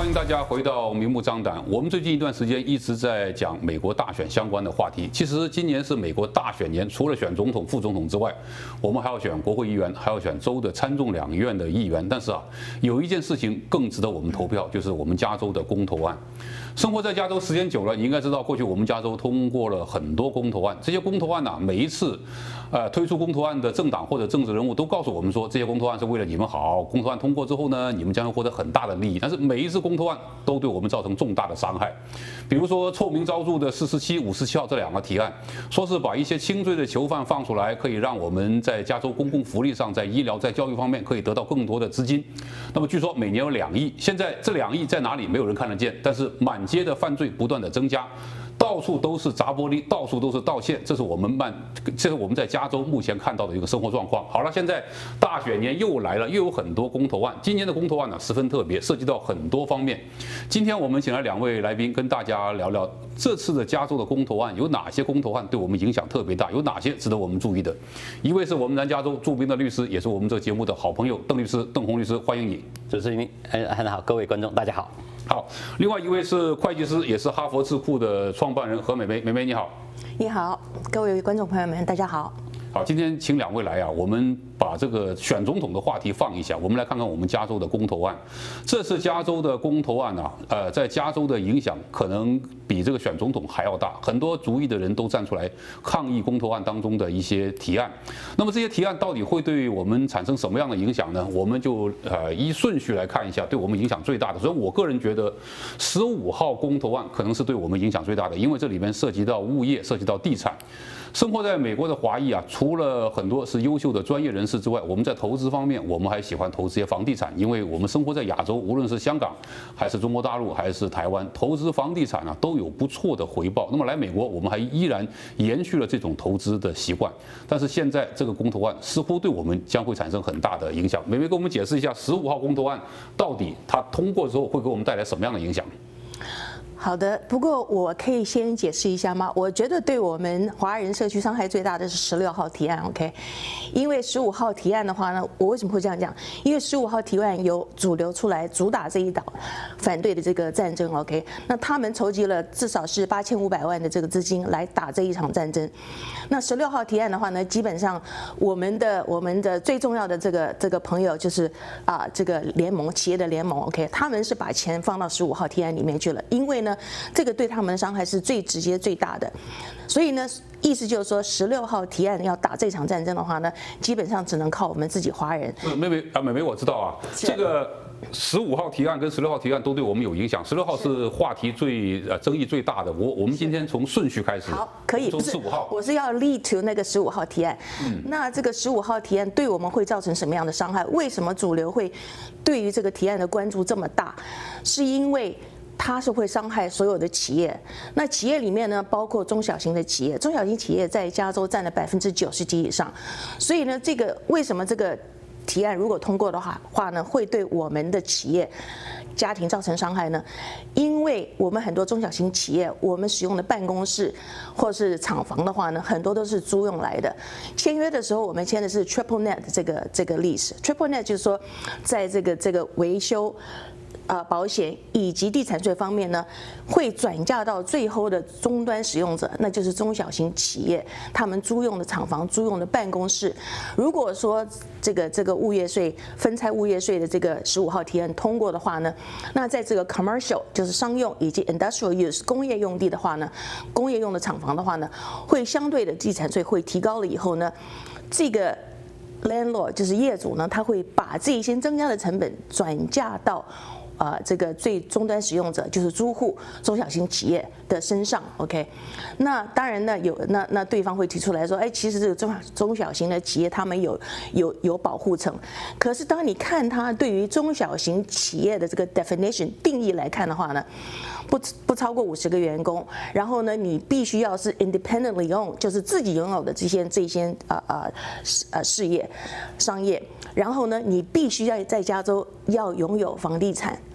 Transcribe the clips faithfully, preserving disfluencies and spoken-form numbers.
迎大家回到明目张胆。我们最近一段时间一直在讲美国大选相关的话题。其实今年是美国大选年，除了选总统、副总统之外，我们还要选国会议员，还要选州的参众两院的议员。但是啊，有一件事情更值得我们投票，就是我们加州的公投案。生活在加州时间久了，你应该知道，过去我们加州通过了很多公投案。这些公投案啊，每一次，呃，推出公投案的政党或者政治人物都告诉我们说，这些公投案是为了你们好。公投案通过之后呢，你们将会获得很大的利益。但是每一次公投案都对我们造成重大的伤害。比如说臭名昭著的四十七、五十七号这两个提案，说是把一些轻罪的囚犯放出来，可以让我们在加州公共福利上、在医疗、在教育方面可以得到更多的资金。那么据说每年有两亿，现在这两亿在哪里？没有人看得见。但是满街的犯罪不断的增加。到处都是砸玻璃，到处都是盗窃，这是我们慢，这是我们在加州目前看到的一个生活状况。好了，现在大选年又来了，又有很多公投案。今年的公投案呢十分特别，涉及到很多方面。今天我们请来两位来宾跟大家聊聊这次的加州的公投案有哪些公投案对我们影响特别大，有哪些值得我们注意的。一位是我们南加州著名的律师，也是我们这个节目的好朋友邓律师，邓宏律师，欢迎你。 主持人，呃，很好，各位观众，大家好。 好，另外一位是会计师，也是哈佛智库的创办人何美梅，美梅你好。 你好，各位观众朋友们，大家好。 好，今天请两位来啊，我们把这个选总统的话题放一下，我们来看看我们加州的公投案。这次加州的公投案啊，呃，在加州的影响可能比这个选总统还要大，很多族裔的人都站出来抗议公投案当中的一些提案。那么这些提案到底会对我们产生什么样的影响呢？我们就呃依顺序来看一下，对我们影响最大的。所以我个人觉得，十五号公投案可能是对我们影响最大的，因为这里面涉及到物业，涉及到地产。生活在美国的华裔啊，除了很多是优秀的专业人士之外，我们在投资方面，我们还喜欢投资些房地产，因为我们生活在亚洲，无论是香港，还是中国大陆，还是台湾，投资房地产啊都有不错的回报。那么来美国，我们还依然延续了这种投资的习惯。但是现在这个公投案似乎对我们将会产生很大的影响。美美跟我们解释一下，十五号公投案到底它通过之后会给我们带来什么样的影响？ 好的，不过我可以先解释一下吗？我觉得对我们华人社区伤害最大的是十六号提案 ，OK？ 因为十五号提案的话呢，我为什么会这样讲？因为十五号提案由主流出来主打这一岛反对的这个战争 ，OK？ 那他们筹集了至少是八千五百万的这个资金来打这一场战争。那十六号提案的话呢，基本上我们的我们的最重要的这个这个朋友就是啊这个联盟企业的联盟 ，OK？ 他们是把钱放到十五号提案里面去了，因为呢。这个对他们的伤害是最直接、最大的，所以呢，意思就是说，十六号提案要打这场战争的话呢，基本上只能靠我们自己华人。 妹妹啊，妹妹我知道啊，这个十五号提案跟十六号提案都对我们有影响。十六号是话题最呃争议最大的。我我们今天从顺序开始。 好，可以。 从十五号， 我是要 lead to 那个十五号提案。嗯。那这个十五号提案对我们会造成什么样的伤害？为什么主流会对于这个提案的关注这么大？是因为它是会伤害所有的企业，那企业里面呢，包括中小型的企业，中小型企业在加州占了百分之九十几以上，所以呢，这个为什么这个提案如果通过的话话呢，会对我们的企业家庭造成伤害呢？因为我们很多中小型企业，我们使用的办公室或是厂房的话呢，很多都是租用来的。签约的时候，我们签的是 Triple Net 这个这个 lease。Triple Net 就是说，在这个这个维修。呃，保险以及地产税方面呢，会转嫁到最后的终端使用者，那就是中小型企业，他们租用的厂房、租用的办公室。如果说这个这个物业税分拆物业税的这个十五号提案通过的话呢，那在这个 commercial 就是商用以及 industrial use 工业用地的话呢，工业用的厂房的话呢，会相对的地产税会提高了以后呢，这个 landlord 就是业主呢，他会把这一些增加的成本转嫁到。呃，这个最终端使用者就是租户、中小型企业的身上 ，OK？ 那当然呢，有那那对方会提出来说，哎，其实这个中中小型的企业他们有有有保护层，可是当你看它对于中小型企业的这个 definition 定义来看的话呢，不不超过五十个员工，然后呢，你必须要是 independently own， 就是自己拥有的这些这些呃呃呃事业、商业，然后呢，你必须要在加州要拥有房地产。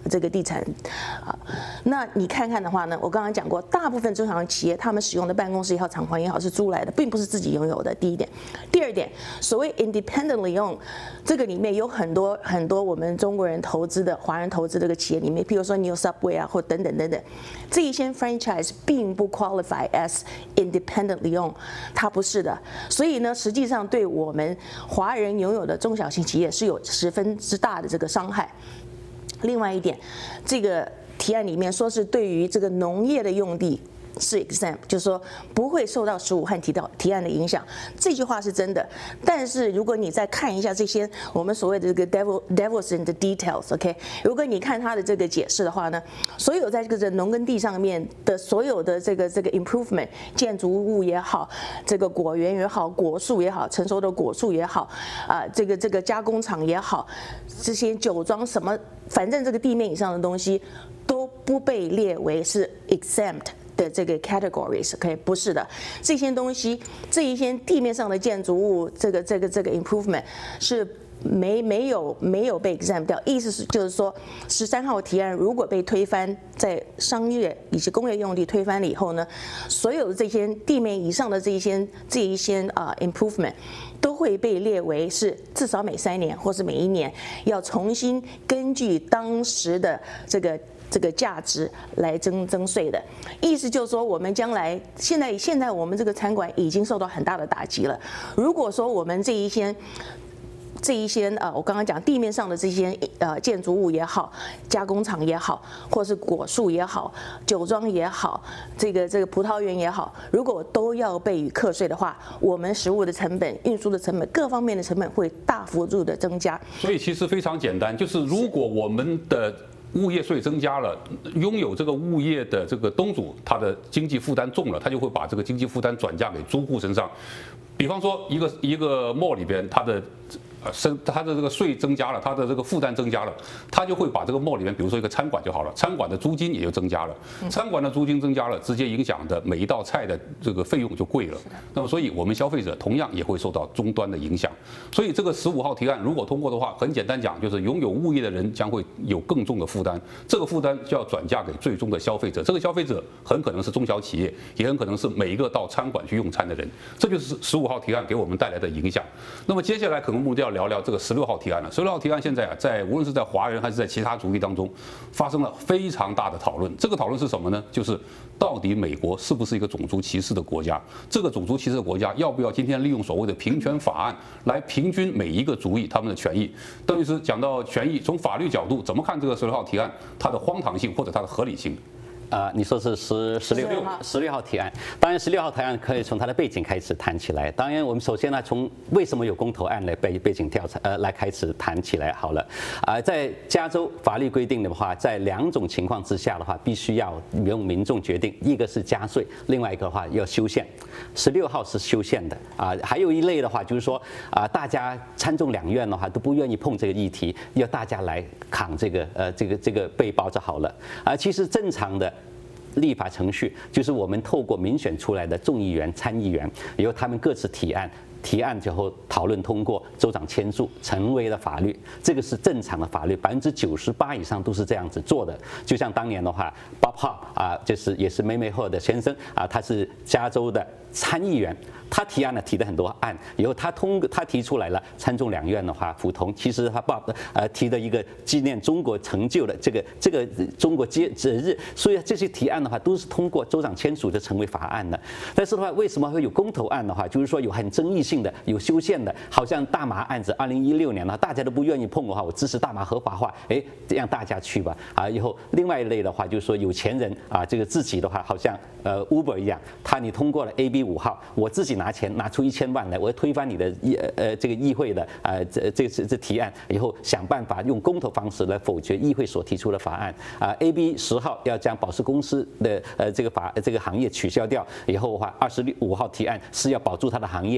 这个地产啊。那你看看的话呢，我刚刚讲过，大部分中小型企业他们使用的办公室也好、厂房也好是租来的，并不是自己拥有的。第一点，第二点，所谓 independently owned， 这个里面有很多很多我们中国人投资的、华人投资这个企业里面，譬如说你有 Subway 啊，或等等等等，这一些 franchise 并不 qualify as independently owned， 它不是的。所以呢，实际上对我们华人拥有的中小型企业是有十分之大的这个伤害。另外一点，这个提案里面说是对于这个农业的用地是 exempt， 就是说不会受到十五号提到提案的影响，这句话是真的。但是如果你再看一下这些我们所谓的这个 devil devils in the details，OK， 如果你看它的这个解释的话呢，所有在这个农耕地上面的所有的这个这个 improvement， 建筑物也好，这个果园也好，果树也好，成熟的果树也好，啊、呃，这个这个加工厂也好，这些酒庄什么，反正这个地面以上的东西都不被列为是 exempt的这个 categories，OK， 不是的，这些东西，这一些地面上的建筑物，这个这个这个 improvement 是没没有没有被 exempt 掉，意思是就是说，十三号提案如果被推翻，在商业以及工业用地推翻了以后呢，所有的这些地面以上的这一些这一些啊 improvement 都会被列为是至少每三年或是每一年要重新根据当时的这个。这个价值来征征税的意思就是说，我们将来现在现在我们这个餐馆已经受到很大的打击了。如果说我们这一些这一些呃，我刚刚讲地面上的这些呃建筑物也好，加工厂也好，或是果树也好，酒庄也好，这个这个葡萄园也好，如果都要被予课税的话，我们食物的成本、运输的成本、各方面的成本会大幅度的增加。 所以其实非常简单，就是如果我们的物业税增加了，拥有这个物业的这个东主，他的经济负担重了，他就会把这个经济负担转嫁给租户身上。比方说，一个一个 mall 里边，它的呃，生它的这个税增加了，它的这个负担增加了，它就会把这个 mall 里面，比如说一个餐馆就好了，餐馆的租金也就增加了，餐馆的租金增加了，直接影响的每一道菜的这个费用就贵了。那么，所以我们消费者同样也会受到终端的影响。所以这个十五号提案如果通过的话，很简单讲，就是拥有物业的人将会有更重的负担，这个负担就要转嫁给最终的消费者。这个消费者很可能是中小企业，也很可能是每一个到餐馆去用餐的人。这就是十五号提案给我们带来的影响。那么接下来可能目的要聊聊这个十六号提案了。十六号提案现在啊，在无论是在华人还是在其他族裔当中，发生了非常大的讨论。这个讨论是什么呢？就是到底美国是不是一个种族歧视的国家？这个种族歧视的国家要不要今天利用所谓的平权法案来平均每一个族裔他们的权益？邓律师讲到权益，从法律角度怎么看这个十六号提案它的荒唐性或者它的合理性？ 啊、呃，你说是十十六十六号提案，当然十六号提案可以从它的背景开始谈起来。当然，我们首先呢，从为什么有公投案来背背景调查，呃，来开始谈起来好了。啊、呃，在加州法律规定的话，在两种情况之下的话，必须要用民众决定，一个是加税，另外一个的话要修宪。十六号是修宪的啊、呃，还有一类的话就是说啊、呃，大家参众两院的话都不愿意碰这个议题，要大家来扛这个呃这个这个背包就好了啊、呃。其实正常的立法程序就是我们透过民选出来的众议员、参议员，由他们各自提案，提案之后讨论通过，州长签署，成为了法律。这个是正常的法律，百分之九十八以上都是这样子做的。就像当年的话 ，Bob Hart 啊，就是也是梅梅赫的先生啊，他是加州的参议员。他提案呢提的很多案，以后他通他提出来了，参众两院的话服从。其实他爸呃提的一个纪念中国成就的这个这个中国节日，所以这些提案的话都是通过州长签署就成为法案的。但是的话，为什么会有公投案的话，就是说有很争议性的，有修宪的，好像大麻案子，二零一六年呢大家都不愿意碰的话，我支持大麻合法化，哎，让大家去吧啊。以后另外一类的话，就是说有钱人啊，这个自己的话，好像呃 Uber 一样，他你通过了 A B 五号，我自己拿。拿钱拿出一千万来，我要推翻你的议呃这个议会的呃这这这这提案，以后想办法用公投方式来否决议会所提出的法案啊。A B 十号要将保释公司的呃这个法这个行业取消掉，以后的话二十五号提案是要保住它的行业，拿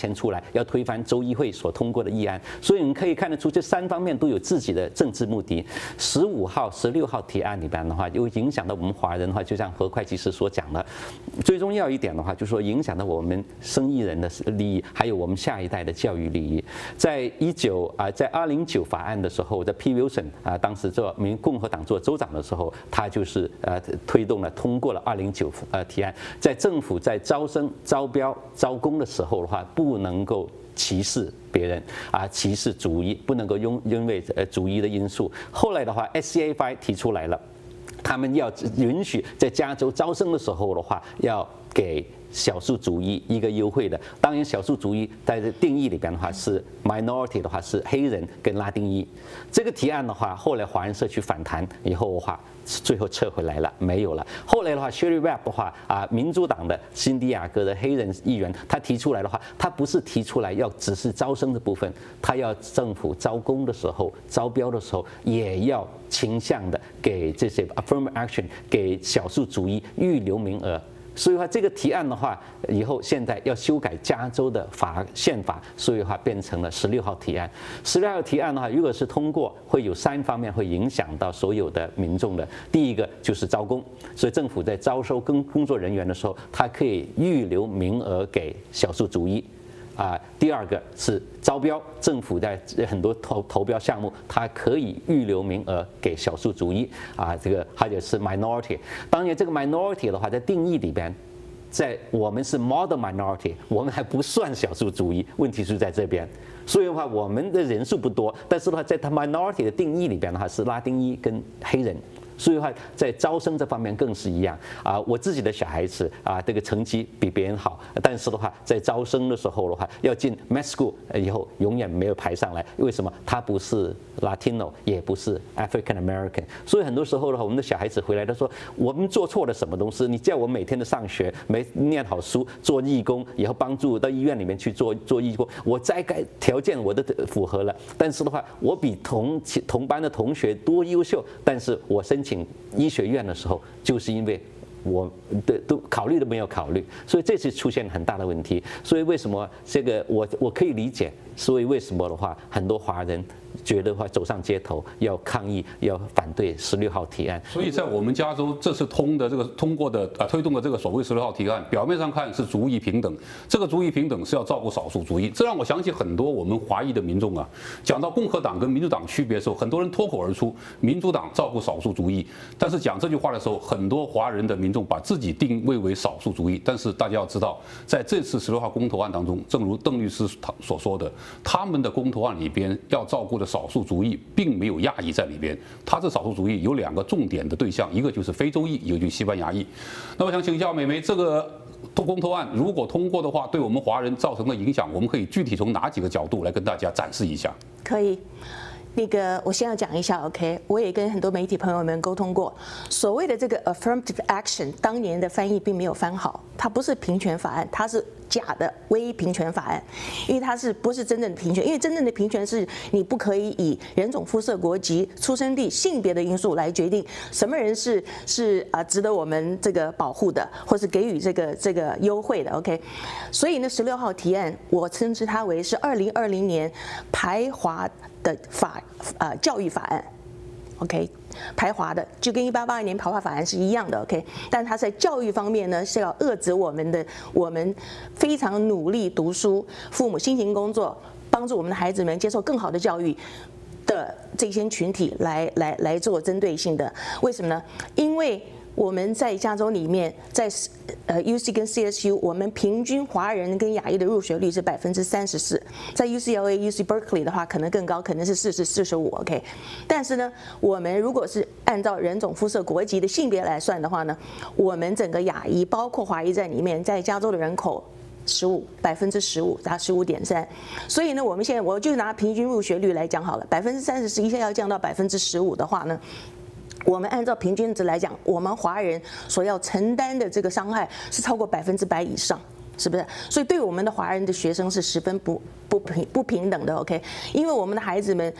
钱出来要推翻州议会所通过的议案。所以你可以看得出，这三方面都有自己的政治目的。十五号、十六号提案里边的话，又影响到我们华人的话，就像何会计师所讲的，最重要一点的话，就是说影响到我们生意人的利益，还有我们下一代的教育利益。在一九啊，在二零九法案的时候，在 P. Wilson 啊，当时做民共和党做州长的时候，他就是呃推动了通过了二零九呃提案，在政府在招生、招标、招工的时候的话，不能够歧视别人啊，歧视族裔，不能够因因为呃族裔的因素。后来的话 ，S C A F I 提出来了，他们要允许在加州招生的时候的话，要给少数族裔一个优惠的。当然，少数族裔在这定义里边的话是 minority 的话是黑人跟拉丁裔。这个提案的话，后来华人社区反弹以后的话，最后撤回来了，没有了。后来的话 ，Sherry Webb 的话啊，民主党的辛迪亚哥的黑人议员，他提出来的话，他不是提出来要只是招生的部分，他要政府招工的时候、招标的时候，也要倾向的给这些 affirmative action 给少数族裔预留名额。所以话这个提案的话，以后现在要修改加州的法宪法，所以的话变成了十六号提案。十六号提案的话，如果是通过，会有三方面会影响到所有的民众的。第一个就是招工，所以政府在招收跟工作人员的时候，它可以预留名额给少数族裔。啊，第二个是招标，政府在很多投投标项目，它可以预留名额给少数族裔啊，这个或者是 minority。当然，这个 minority 的话，在定义里边，在我们是 model minority， 我们还不算少数族裔，问题是在这边。所以的话，我们的人数不多，但是的话，在它 minority 的定义里边的话，是拉丁裔跟黑人。所以的话，在招生这方面更是一样啊。我自己的小孩子啊，这个成绩比别人好，但是的话，在招生的时候的话，要进 med school 以后永远没有排上来。为什么？他不是 Latino， 也不是 African American。所以很多时候的话，我们的小孩子回来他说，我们做错了什么东西？你叫我每天的上学，没念好书，做义工，以后帮助到医院里面去做做义工，我再该条件我都符合了，但是的话，我比同同班的同学多优秀，但是我申请医学院的时候，就是因为我的都考虑都没有考虑，所以这次出现很大的问题。所以为什么这个我我可以理解，所以为什么的话，很多华人觉得话走上街头要抗议，要反对十六号提案。 所以在我们加州这次通的这个通过的啊推动的这个所谓十六号提案，表面上看是族裔平等，这个族裔平等是要照顾少数族裔，这让我想起很多我们华裔的民众啊，讲到共和党跟民主党区别的时候，很多人脱口而出，民主党照顾少数族裔，但是讲这句话的时候，很多华人的民众把自己定位为少数族裔。但是大家要知道，在这次十六号公投案当中，正如邓律师所说的，他们的公投案里边要照顾的少数族裔并没有亚裔在里边，他这少数族裔有两个重点的对象，一个就是非洲裔，一个就是西班牙裔。那我想请教美眉，这个公投案如果通过的话，对我们华人造成的影响，我们可以具体从哪几个角度来跟大家展示一下？ 可以。那个，我先要讲一下 ，OK， 我也跟很多媒体朋友们沟通过，所谓的这个 affirmative action， 当年的翻译并没有翻好，它不是平权法案，它是假的微平权法案，因为它是不是真正的平权？因为真正的平权是你不可以以人种、肤色、国籍、出生地、性别的因素来决定什么人是是啊值得我们这个保护的，或是给予这个这个优惠的 ，OK。所以呢，十六号提案，我称之它为是二零二零年排华的法呃教育法案 ，OK， 排华的就跟一八八二年排华法案是一样的 ，OK， 但它在教育方面呢是要遏制我们的我们非常努力读书，父母辛勤工作，帮助我们的孩子们接受更好的教育的这些群体来来来做针对性的。为什么呢？因为我们在加州里面，在呃 U C 跟 C S U， 我们平均华人跟亚裔的入学率是百分之三十四，在 U C L A、U C Berkeley 的话，可能更高，可能是四十、四十五 ，OK。但是呢，我们如果是按照人种、肤色、国籍的性别来算的话呢，我们整个亚裔，包括华裔在里面，在加州的人口十五百分之十五，达十五点三。所以呢，我们现在我就拿平均入学率来讲好了，百分之三十四一下要降到百分之十五的话呢，我们按照平均值来讲，我们华人所要承担的这个伤害是超过百分之百以上，是不是？所以对我们的华人的学生是十分不不平不平等的 ，OK？ 因为我们的孩子们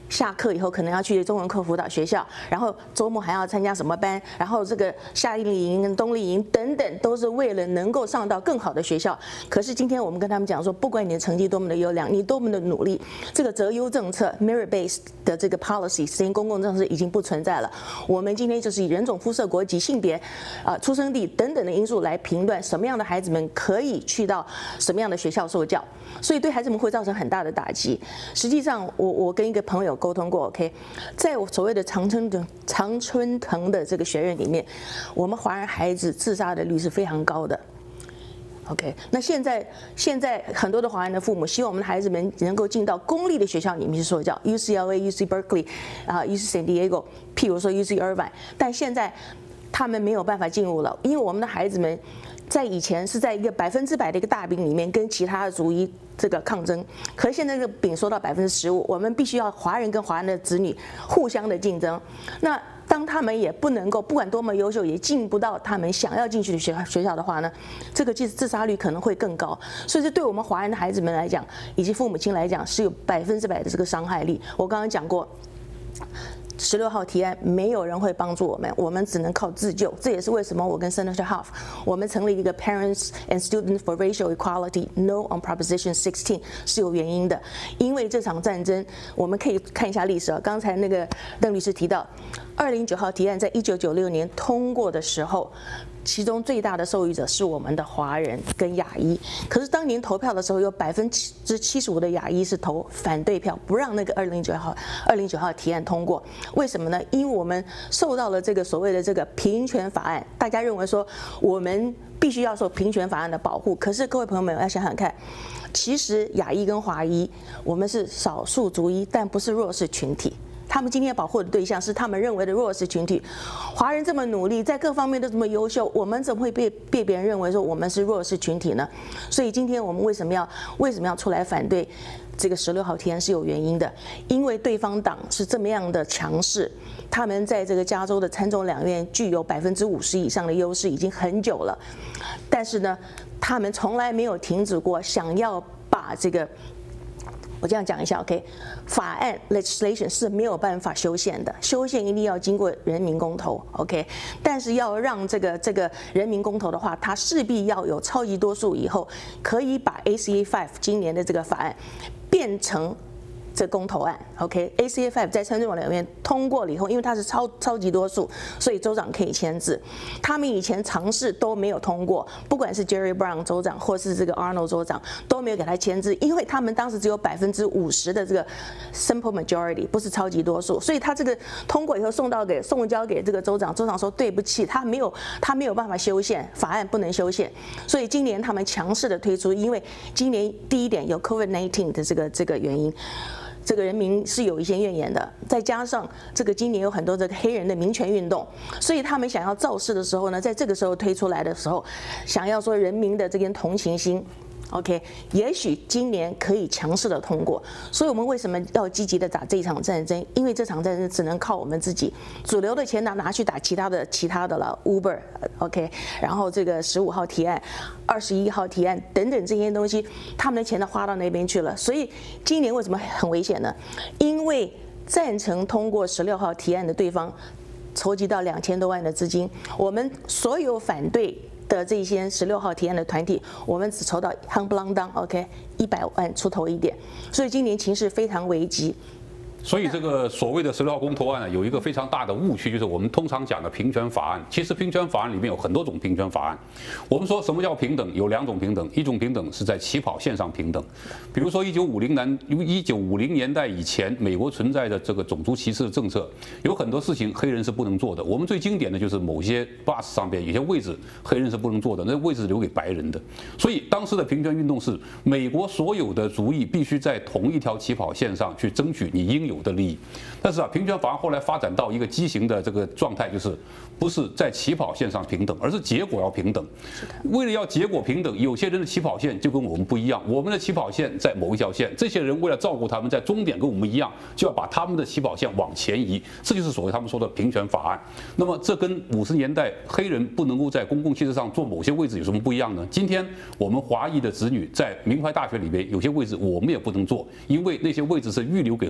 下课以后可能要去中文课辅导学校，然后周末还要参加什么班，然后这个夏令营跟冬令营等等，都是为了能够上到更好的学校。可是今天我们跟他们讲说，不管你的成绩多么的优良，你多么的努力，这个择优政策 merit-based 的这个 policy 实行公共政策已经不存在了。我们今天就是以人种、肤色、国籍、性别、啊、出生地等等的因素来评断什么样的孩子们可以去到什么样的学校受教，所以对孩子们会造成很大的打击。实际上，我我跟一个朋友沟通过 ，OK， 在我所谓的常春藤常春藤的这个学院里面，我们华人孩子自杀的率是非常高的。OK， 那现在现在很多的华人的父母希望我们的孩子们能够进到公立的学校里面去受教 ，U C L A、U C Berkeley 啊、U C San Diego， 譬如说 U C Irvine， 但现在他们没有办法进入了，因为我们的孩子们在以前是在一个百分之百的一个大饼里面跟其他的族裔这个抗争，可是现在这个饼缩到百分之十五，我们必须要华人跟华人的子女互相的竞争。那当他们也不能够不管多么优秀，也进不到他们想要进去的学校学校的话呢，这个自自杀率可能会更高。所以这对我们华人的孩子们来讲，以及父母亲来讲，是有百分之百的这个伤害力。我刚刚讲过。十六号提案，没有人会帮助我们，我们只能靠自救。这也是为什么我跟 Senator Huff 我们成立一个 Parents and Students for Racial Equality No on Proposition 十六是有原因的。因为这场战争，我们可以看一下历史啊。刚才那个邓律师提到，二零九号提案在一九九六年通过的时候，其中最大的受益者是我们的华人跟亚裔。可是当年投票的时候，有百分之七十五的亚裔是投反对票，不让那个二零九号二零九号提案通过。为什么呢？因为我们受到了这个所谓的这个平权法案，大家认为说我们必须要受平权法案的保护。可是各位朋友们要想想看，其实亚裔跟华裔，我们是少数族裔，但不是弱势群体。他们今天保护的对象是他们认为的弱势群体。华人这么努力，在各方面都这么优秀，我们怎么会被被别人认为说我们是弱势群体呢？所以今天我们为什么要为什么要出来反对这个十六号提案是有原因的，因为对方党是这么样的强势，他们在这个加州的参众两院具有百分之五十以上的优势已经很久了，但是呢，他们从来没有停止过想要把这个。我这样讲一下 ，OK， 法案 legislation 是没有办法修宪的，修宪一定要经过人民公投 ，OK， 但是要让这个这个人民公投的话，它势必要有超级多数以后，可以把 A C A 五今年的这个法案变成。这公投案 ，OK，A C A 五在参众两院通过了以后，因为它是超超级多数，所以州长可以签字。他们以前尝试都没有通过，不管是 Jerry Brown 州长或是这个 Arnold 州长都没有给他签字，因为他们当时只有百分之五十的这个 simple majority， 不是超级多数，所以他这个通过以后送到给送交给这个州长，州长说对不起，他没有他没有办法修宪，法案不能修宪，所以今年他们强势的推出，因为今年第一点有 COVID 十九 的这个这个原因。这个人民是有一些怨言的，再加上这个今年有很多这个黑人的民权运动，所以他们想要造势的时候呢，在这个时候推出来的时候，想要说人民的这边同情心。OK， 也许今年可以强势的通过，所以我们为什么要积极的打这一场战争？因为这场战争只能靠我们自己，主流的钱拿拿去打其他的其他的了 ，Uber，OK， 然后这个十五号提案、二十一号提案等等这些东西，他们的钱都花到那边去了。所以今年为什么很危险呢？因为赞成通过十六号提案的对方筹集到两千多万的资金，我们所有反对。的这些十六号提案的团体，我们只筹到夯不啷当 ，OK， 一百万出头一点，所以今年情势非常危急。 所以这个所谓的十六号公投案呢，有一个非常大的误区，就是我们通常讲的平权法案。其实平权法案里面有很多种平权法案。我们说什么叫平等？有两种平等，一种平等是在起跑线上平等，比如说一九五零年一九五零年代以前，美国存在的这个种族歧视的政策，有很多事情黑人是不能做的。我们最经典的就是某些 bus 上边有些位置黑人是不能坐的，那位置留给白人的。所以当时的平权运动是美国所有的族裔必须在同一条起跑线上去争取你应有的利益。但是啊，平权法案后来发展到一个畸形的这个状态，就是不是在起跑线上平等，而是结果要平等。为了要结果平等，有些人的起跑线就跟我们不一样，我们的起跑线在某一条线，这些人为了照顾他们，在终点跟我们一样，就要把他们的起跑线往前移，这就是所谓他们说的平权法案。那么这跟五十年代黑人不能够在公共汽车上坐某些位置有什么不一样呢？今天我们华裔的子女在名牌大学里边有些位置我们也不能坐，因为那些位置是预留给黑人。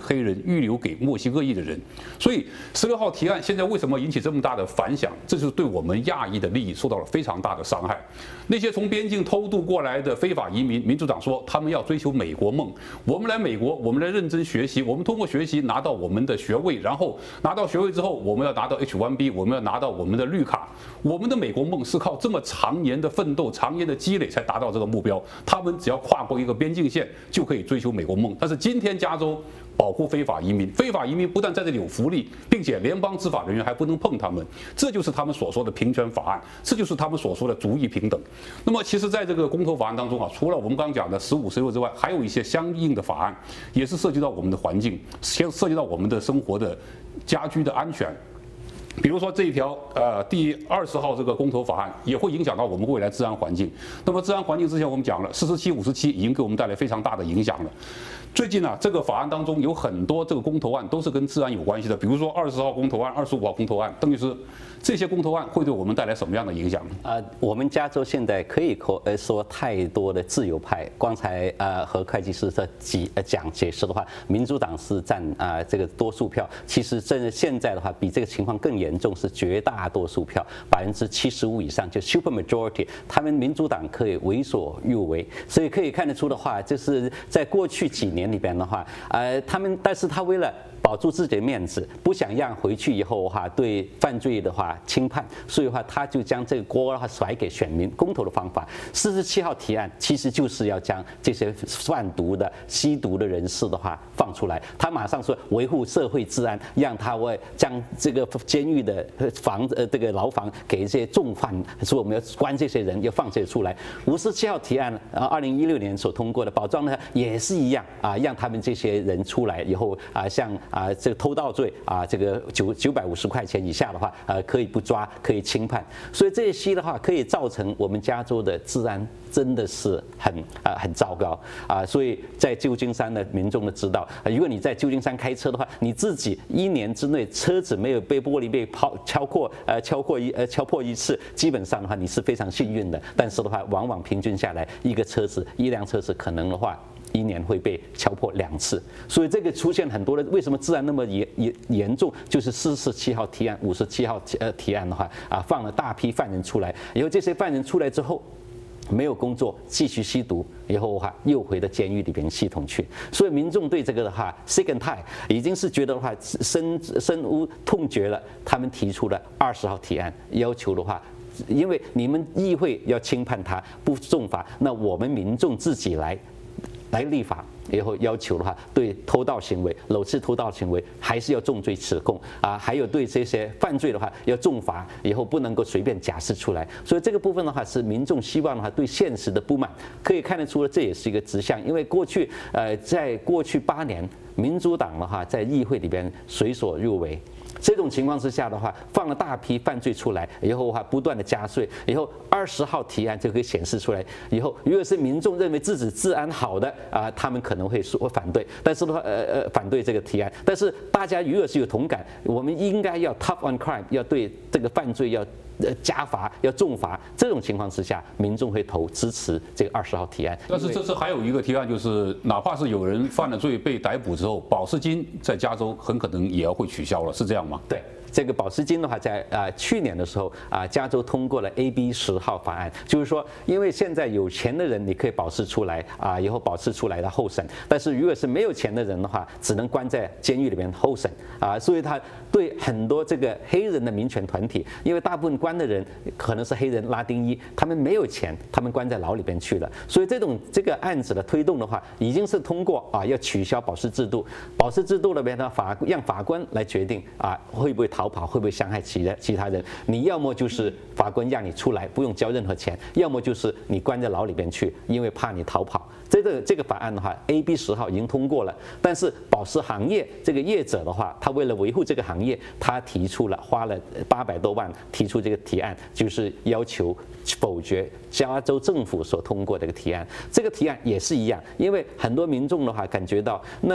预留给墨西哥裔的人。所以十六号提案现在为什么引起这么大的反响？这就是对我们亚裔的利益受到了非常大的伤害。那些从边境偷渡过来的非法移民，民主党说他们要追求美国梦。我们来美国，我们来认真学习，我们通过学习拿到我们的学位，然后拿到学位之后，我们要拿到 H 一 B， 我们要拿到我们的绿卡。我们的美国梦是靠这么常年的奋斗、常年的积累才达到这个目标。他们只要跨过一个边境线，就可以追求美国梦。但是今天加州保护非法移民，非法移民不但在这里有福利，并且联邦执法人员还不能碰他们，这就是他们所说的平权法案，这就是他们所说的族裔平等。那么，其实在这个公投法案当中啊，除了我们刚刚讲的十五、十六之外，还有一些相应的法案，也是涉及到我们的环境，先涉及到我们的生活的家居的安全。比如说这一条呃第二十号这个公投法案也会影响到我们未来治安环境。那么治安环境之前我们讲了，四十七、五十七已经给我们带来非常大的影响了。最近呢、啊，这个法案当中有很多这个公投案都是跟治安有关系的，比如说二十号公投案、二十五号公投案，邓律师，这些公投案会对我们带来什么样的影响？ 啊、呃，我们加州现在可以说呃说太多的自由派。刚才呃和会计师在解呃讲解释的话，民主党是占啊、呃、这个多数票，其实这现在的话比这个情况更严重，是绝大多数票，百分之七十五以上，就 super majority， 他们民主党可以为所欲为，所以可以看得出的话，就是在过去几年里边的话，呃，他们但是他为了保住自己的面子，不想让回去以后的话对犯罪的话轻判，所以的话他就将这个锅的话甩给选民。公投的方法，四十七号提案其实就是要将这些贩毒的、吸毒的人士的话放出来。他马上说维护社会治安，让他会将这个监狱的房呃这个牢房给这些重犯，说我们要关这些人，要放这些出来。五十七号提案啊，二零一六年所通过的保障呢也是一样啊，让他们这些人出来以后啊，像啊这个偷盗罪啊，这个九九百五十块钱以下的话，呃可以不抓，可以轻判。所以这些的话可以造成我们加州的治安真的是很啊、呃、很糟糕啊。所以在旧金山的民众都知道，如果你在旧金山开车的话，你自己一年之内车子没有被玻璃被抛敲破呃敲破一呃敲破一次，基本上的话你是非常幸运的。但是的话，往往平均下来，一个车子一辆车子可能的话，一年会被敲破两次。所以这个出现很多的，为什么治安那么严严严重？就是四十七号提案、五十七号呃提案的话啊，放了大批犯人出来，以后这些犯人出来之后，没有工作，继续吸毒，以后的话又回到监狱里边系统去。所以民众对这个的话 sick and tired 已经是觉得的话深深恶痛绝了。他们提出了二十号提案，要求的话，因为你们议会要轻判他不重罚，那我们民众自己来来立法。以后要求的话，对偷盗行为、搂刺偷盗行为还是要重罪指控啊，还有对这些犯罪的话要重罚，以后不能够随便假释出来。所以这个部分的话，是民众希望的话对现实的不满，可以看得出了这也是一个指向。因为过去呃，在过去八年，民主党的话在议会里边随所欲为。这种情况之下的话，放了大批犯罪出来以后的话，不断的加税，以后二十号提案就可以显示出来。以后如果是民众认为自己治安好的啊，他们可能会说反对，但是的话，呃呃，反对这个提案。但是大家如果是有同感，我们应该要 tough on crime， 要对这个犯罪要呃加罚，要重罚。这种情况之下，民众会投支持这个二十号提案。 但是这次还有一个提案，就是哪怕是有人犯了罪被逮捕之后，保释金在加州很可能也要会取消了，是这样吗？ 对。这个保释金的话，在啊、呃、去年的时候啊、呃，加州通过了 A B 十号法案，就是说，因为现在有钱的人你可以保释出来啊、呃，以后保释出来的候审，但是如果是没有钱的人的话，只能关在监狱里面候审啊、呃，所以他对很多这个黑人的民权团体，因为大部分关的人可能是黑人、拉丁裔，他们没有钱，他们关在牢里边去了，所以这种这个案子的推动的话，已经是通过啊，要取消保释制度，保释制度那边呢法让法官来决定啊会不会逃跑，会不会伤害其他其他人？你要么就是法官让你出来，不用交任何钱；要么就是你关在牢里边去，因为怕你逃跑。这个这个法案的话 ，A B 十号已经通过了，但是保释行业这个业者的话，他为了维护这个行业，他提出了花了八百多万提出这个提案，就是要求否决加州政府所通过这个提案。这个提案也是一样，因为很多民众的话感觉到那。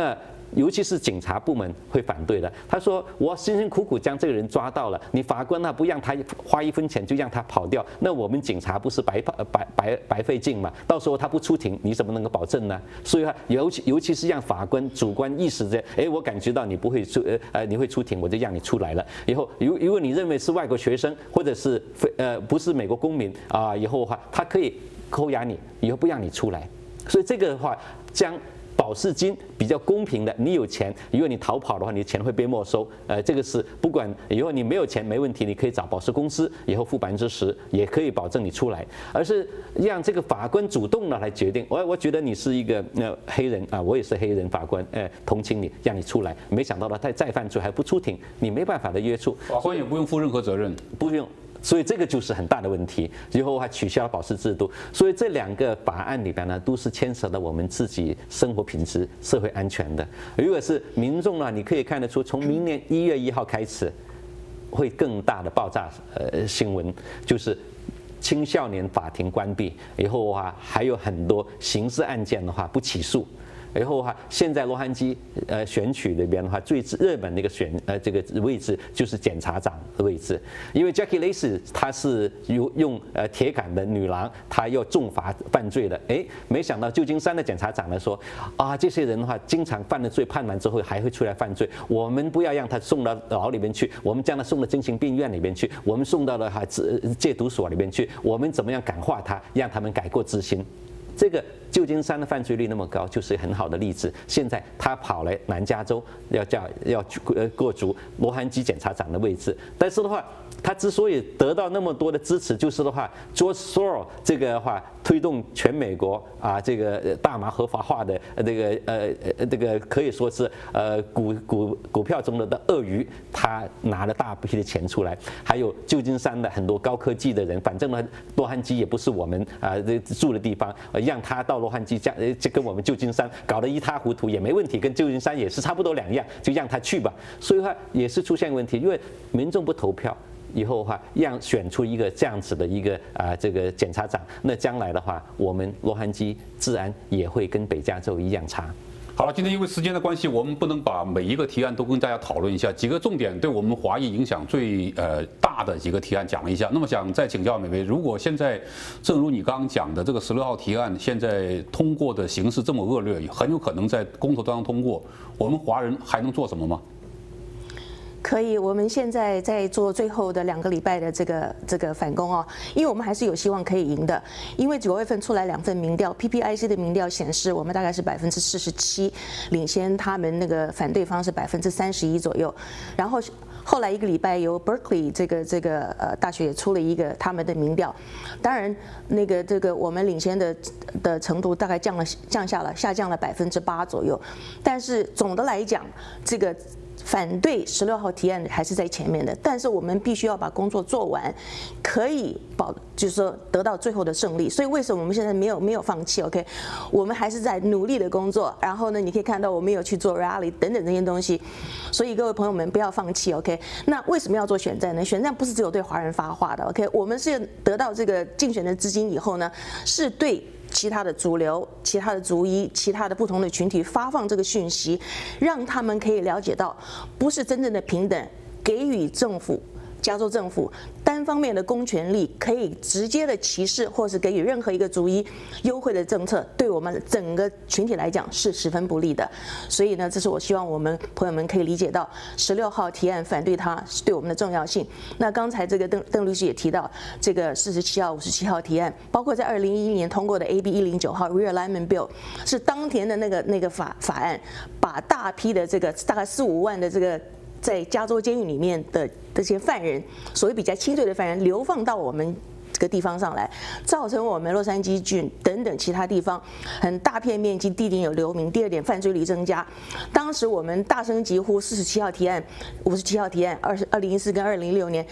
尤其是警察部门会反对的。他说：“我辛辛苦苦将这个人抓到了，你法官呢不让他花一分钱就让他跑掉，那我们警察不是白白白白费劲嘛？到时候他不出庭，你怎么能够保证呢？所以啊，尤其尤其是让法官主观意识这，哎，我感觉到你不会出呃呃你会出庭，我就让你出来了。以后如如果你认为是外国学生或者是非呃不是美国公民啊，以后的话他可以扣押你，以后不让你出来。所以这个的话将。”保释金比较公平的，你有钱，如果你逃跑的话，你的钱会被没收。呃，这个是不管以后你没有钱没问题，你可以找保释公司，以后付百分之十，也可以保证你出来。而是让这个法官主动的来决定。我我觉得你是一个呃黑人啊，我也是黑人法官，呃，同情你，让你出来。没想到他再再犯罪还不出庭，你没办法的约束。 法官也不用负任何责任， 不用。所以这个就是很大的问题，以后还取消保释制度。所以这两个法案里边呢，都是牵扯到我们自己生活品质、社会安全的。如果是民众呢，你可以看得出，从明年一月一号开始，会更大的爆炸呃新闻，就是青少年法庭关闭以后啊，还有很多刑事案件的话不起诉。以后的话，现在洛杉矶呃选举里边的话，最热门的一个选呃这个位置就是检察长的位置，因为 Jackie Lacey 她是用用呃铁杆的女郎，她要重罚犯罪的，哎，没想到旧金山的检察长呢说啊，这些人的话经常犯了罪，判完之后还会出来犯罪，我们不要让他送到牢里边去，我们将他送到精神病院里边去，我们送到了哈戒毒所里边去，我们怎么样感化他，让他们改过自新。这个旧金山的犯罪率那么高，就是很好的例子。现在他跑来南加州，要叫要呃过足洛杉矶检察长的位置，但是的话，他之所以得到那么多的支持，就是的话 ，George Soros 这个的话推动全美国啊这个大麻合法化的这个呃呃这个可以说是呃股股股票中的的鳄鱼，他拿了大批的钱出来，还有旧金山的很多高科技的人，反正呢洛杉矶也不是我们啊住的地方。让他到洛杉矶，这样就跟我们旧金山搞得一塌糊涂也没问题，跟旧金山也是差不多两样，就让他去吧。所以的话也是出现问题，因为民众不投票，以后的话让选出一个这样子的一个啊这个检察长，那将来的话，我们洛杉矶治安也会跟北加州一样差。 好了，今天因为时间的关系，我们不能把每一个提案都跟大家讨论一下，几个重点对我们华裔影响最呃大的几个提案讲了一下。那么想再请教美薇，如果现在正如你刚刚讲的这个十六号提案，现在通过的形势这么恶劣，很有可能在公投当中通过，我们华人还能做什么吗？ 可以，我们现在在做最后的两个礼拜的这个这个反攻哦，因为我们还是有希望可以赢的。因为九月份出来两份民调 ，P P I C 的民调显示，我们大概是百分之四十七，领先他们那个反对方是百分之三十一左右。然后后来一个礼拜，由 Berkeley 这个这个呃大学也出了一个他们的民调，当然那个这个我们领先的的程度大概降了降下了下降了百分之八左右，但是总的来讲，这个。反对十六号提案还是在前面的，但是我们必须要把工作做完，可以保就是说得到最后的胜利。所以为什么我们现在没有没有放弃 ？OK， 我们还是在努力的工作。然后呢，你可以看到我们有去做 rally 等等这些东西。所以各位朋友们不要放弃 ，OK？ 那为什么要做选战呢？选战不是只有对华人发话的 ，OK？ 我们是得到这个竞选的资金以后呢，是对。其他的主流、其他的族裔、其他的不同的群体发放这个讯息，让他们可以了解到，不是真正的平等，给予政府、加州政府单方面的公权力，可以直接的歧视或是给予任何一个族裔优惠的政策，对我们整个群体来讲是十分不利的。所以呢，这是我希望我们朋友们可以理解到十六号提案反对它是对我们的重要性。那刚才这个邓邓律师也提到，这个四十七号、五十七号提案，包括在二零一一年通过的 A B 一零九号 Realignment Bill， 是当年的那个那个法法案，把大批的这个大概四五万的这个。在加州监狱里面的这些犯人，所谓比较轻罪的犯人，流放到我们这个地方上来，造成我们洛杉矶郡等等其他地方很大片面积地点有流民。第二点，犯罪率增加。当时我们大声疾呼四十七号提案、五十七号提案，二二零一四跟二零一六年。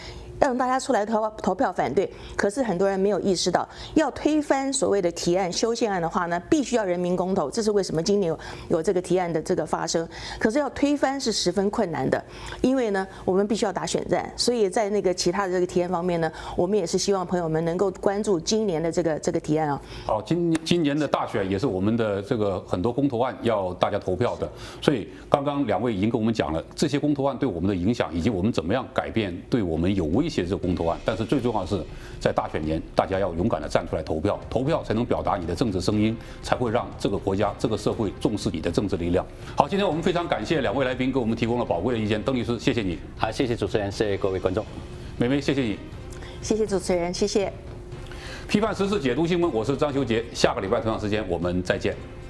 要让大家出来投投票反对。可是很多人没有意识到，要推翻所谓的提案修宪案的话呢，必须要人民公投。这是为什么今年有有这个提案的这个发生。可是要推翻是十分困难的，因为呢，我们必须要打选战。所以在那个其他的这个提案方面呢，我们也是希望朋友们能够关注今年的这个这个提案啊。 好，今今年的大选也是我们的这个很多公投案要大家投票的。所以刚刚两位已经跟我们讲了这些公投案对我们的影响，以及我们怎么样改变对我们有威胁的这个公投案。但是最重要的是，在大选年，大家要勇敢的站出来投票，投票才能表达你的政治声音，才会让这个国家、这个社会重视你的政治力量。好，今天我们非常感谢两位来宾给我们提供了宝贵的意见。邓律师，谢谢你。 好，谢谢主持人，谢谢各位观众。 美美，谢谢你。 谢谢主持人，谢谢。 批判时事，解读新闻，我是张修杰。下个礼拜同样时间我们再见。